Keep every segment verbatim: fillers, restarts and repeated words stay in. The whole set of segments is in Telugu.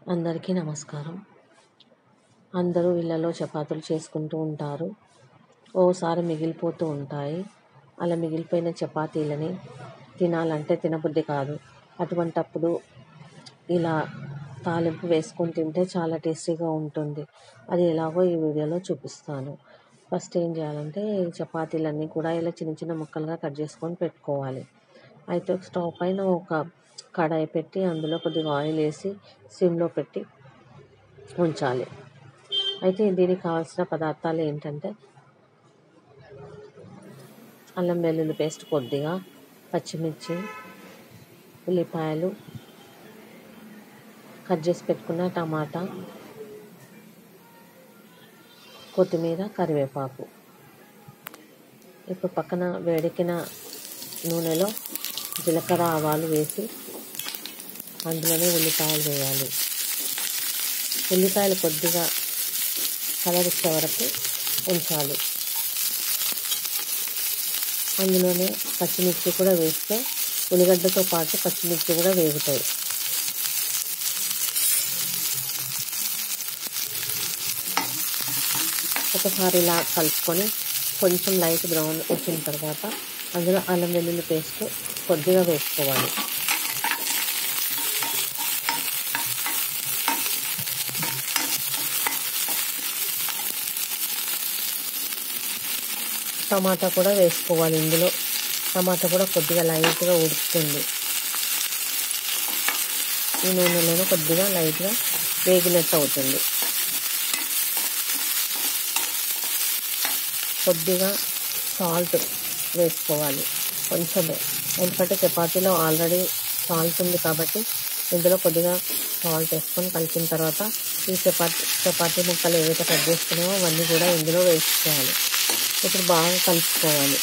అందరికీ నమస్కారం. అందరూ ఇళ్ళలో చపాతీలు చేసుకుంటూ ఉంటారు. ఓసారి మిగిలిపోతూ ఉంటాయి. అలా మిగిలిపోయిన చపాతీలని తినాలంటే తినబుద్ధి కాదు. అటువంటప్పుడు ఇలా తాలింపు వేసుకొని తింటే చాలా టేస్టీగా ఉంటుంది. అది ఎలాగో ఈ వీడియోలో చూపిస్తాను. ఫస్ట్ ఏం చేయాలంటే చపాతీలన్నీ కూడా ఇలా చిన్న చిన్న ముక్కలుగా కట్ చేసుకొని పెట్టుకోవాలి. అయితే స్టవ్ పైన ఒక కడాయి పెట్టి అందులో కొద్దిగా ఆయిల్ వేసి సిమ్లో పెట్టి ఉంచాలి. అయితే దీనికి కావాల్సిన పదార్థాలు ఏంటంటే అల్లం వెల్లుల్లి పేస్ట్ కొద్దిగా, పచ్చిమిర్చి, ఉల్లిపాయలు, కట్ చేసి పెట్టుకున్న టమాటా, కొత్తిమీర, కరివేపాకు. ఇప్పుడు పక్కన వేడెక్కిన నూనెలో జీలకర్ర ఆవాలు వేసి అందులోనే ఉల్లిపాయలు వేయాలి. ఉల్లిపాయలు కొద్దిగా కలర్ వచ్చే వరకు ఉంచాలి. అందులోనే పచ్చిమిర్చి కూడా వేస్తే ఉల్లిగడ్డతో పాటు పచ్చిమిర్చి కూడా వేగుతాయి. ఒకసారి ఇలా కలుపుకొని కొంచెం లైట్ బ్రౌన్ వచ్చిన తర్వాత అందులో అల్లం వెల్లుల్లి పేస్ట్ కొద్దిగా వేసుకోవాలి. టమాటా కూడా వేసుకోవాలి. ఇందులో టమాటా కూడా కొద్దిగా లైట్గా ఉడుకుతుంది. ఈ నూనెలోనే కొద్దిగా లైట్గా వేగినట్టు అవుతుంది. కొద్దిగా సాల్ట్ వేసుకోవాలి, కొంచెమే. ఎందుకంటే చపాతీలో ఆల్రెడీ సాల్ట్ ఉంది కాబట్టి ఇందులో కొద్దిగా సాల్ట్ వేసుకొని కలిపిన తర్వాత ఈ చపాతీ చపాతీ ముక్కలు ఏవైతే కట్ చేసుకున్నామో అవన్నీ కూడా ఇందులో వేసుకోవాలి. ఇప్పుడు బాగా కలుపుకోవాలి.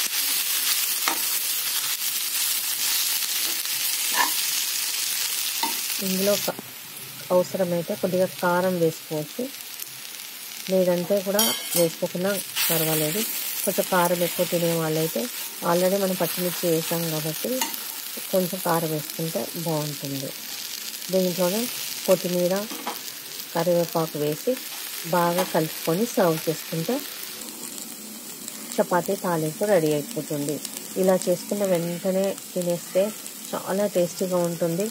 ఇందులో అవసరమైతే కొద్దిగా కారం వేసుకోవచ్చు, లేదంటే కూడా వేసుకోకుండా పర్వాలేదు. కొంచెం కారం ఎక్కువ తినే వాళ్ళైతే ఆల్రెడీ మనం పచ్చిమిర్చి వేసాం కాబట్టి కొంచెం కారం వేసుకుంటే బాగుంటుంది. దీంట్లోనే కొత్తిమీర, కరివేపాకు వేసి బాగా కలుపుకొని సర్వ్ చేసుకుంటే చపాతీ తాలింపు రెడీ అయిపోతుంది. ఇలా చేసుకున్న వెంటనే తినేస్తే చాలా టేస్టీగా ఉంటుంది.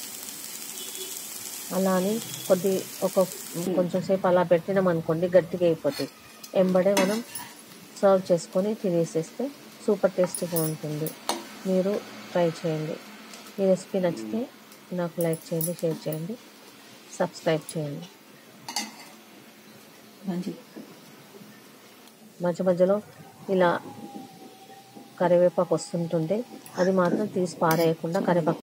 అలా అని కొద్ది ఒక కొంచెం సేపు అలా పెట్టినాం అనుకోండి గట్టిగా అయిపోతుంది. ఎంబడే మనం సర్వ్ చేసుకొని తినేసేస్తే సూపర్ టేస్టీగా ఉంటుంది. మీరు ట్రై చేయండి. ఈ రెసిపీ నచ్చితే నాకు లైక్ చేయండి, షేర్ చేయండి, సబ్స్క్రైబ్ చేయండి. మధ్య మధ్యలో ఇలా కరివేపాకు వస్తుంటుంది, అది మాత్రం తీసి పారేయకుండా కరివేపాకు